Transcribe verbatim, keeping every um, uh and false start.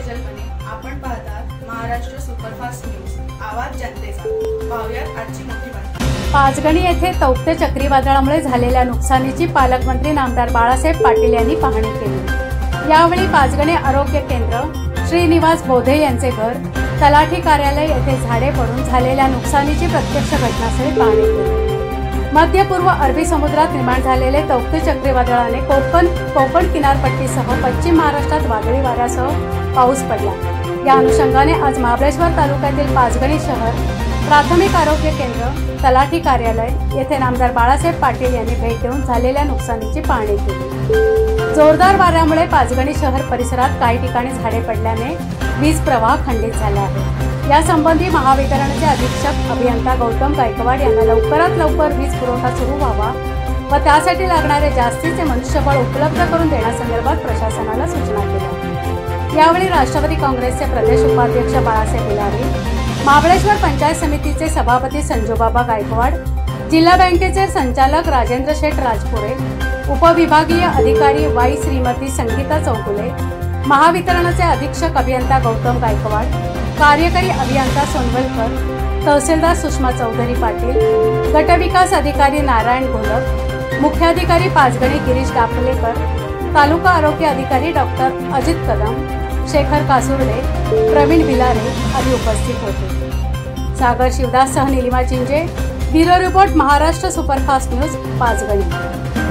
सजलपणे आपण पाहतात Maharashtra superfast news, आवाज जनतेचा। पाहुयात आजची मोठी बातमी। पाचगणी येथे तौक्ते चक्रीवादळामुळे झालेल्या नुकसानीची पालकमंत्री नामदार बाळासाहेब पाटील यांनी पाहणी केली। यावेळी पाचगणी आरोग्य केंद्र, श्रीनिवास बोधे यांचे घर, तलाठी कार्यालय येथे झाडे पडून झालेल्या नुकसानीची प्रत्यक्ष घटनास्थळी पाहणी केली। मध्य पूर्व अरबी समुद्रात निर्माण झालेले तौक्ते चक्रीवादळाने कोकण कोकण किनारपट्टीसह पश्चिम महाराष्ट्रात वादळी वाऱ्यासह पाऊस पडला। या अनुषंगाने आज महाबळेश्वर तालुक्यातील पाचगणी शहर, प्राथमिक आरोग्य केंद्र, तलाठी कार्यालय येथे नामदार बाळासाहेब पाटील यांनी भेट देऊन झालेल्या नुकसानीची पाहणी केली। जोरदार वाऱ्यामुळे पाचगणी शहर परिसरात काही ठिकाणी झाडे पडल्याने वीज प्रवाह खंडित झाला आहे। यासंबंधी महावितरणचे अधीक्षक अभियंता गौतम गायकवाड यांना लवकरात लवकर वीज पुरवठा सुरू व्हावा व त्यासाठी लागणारे जास्तीचे मनुष्यबळ उपलब्ध करून देण्यासंदर्भात प्रशासनाला सूचना केल्या। यावेळी राष्ट्रवादी काँग्रेसचे प्रदेश उपाध्यक्ष बाळासाहेब बिलारी, महाबळेश्वर पंचायत समितीचे सभापती संजूबाबा गायकवाड, जिल्हा बँकेचे संचालक राजेंद्र शेठ राजपुरे, उपविभागीय अधिकारी वाई श्रीमती संगीता चौगुले, महावितरणचे अधीक्षक अभियंता गौतम गायकवाड, कार्यकारी अभियंता सोनवलकर, तहसीलदार सुषमा चौधरी पाटील, गटविकास अधिकारी नारायण घोलप, मुख्याधिकारी पाचगणी गिरीश दापलेकर, तालुका आरोग्य अधिकारी डॉक्टर अजित कदम, शेखर कासुर्डे, प्रवीण बिलारे आदी उपस्थित होते। सागर शिवदास सह Neelima Chinje, bureau report, Maharashtra superfast news, Panchgani.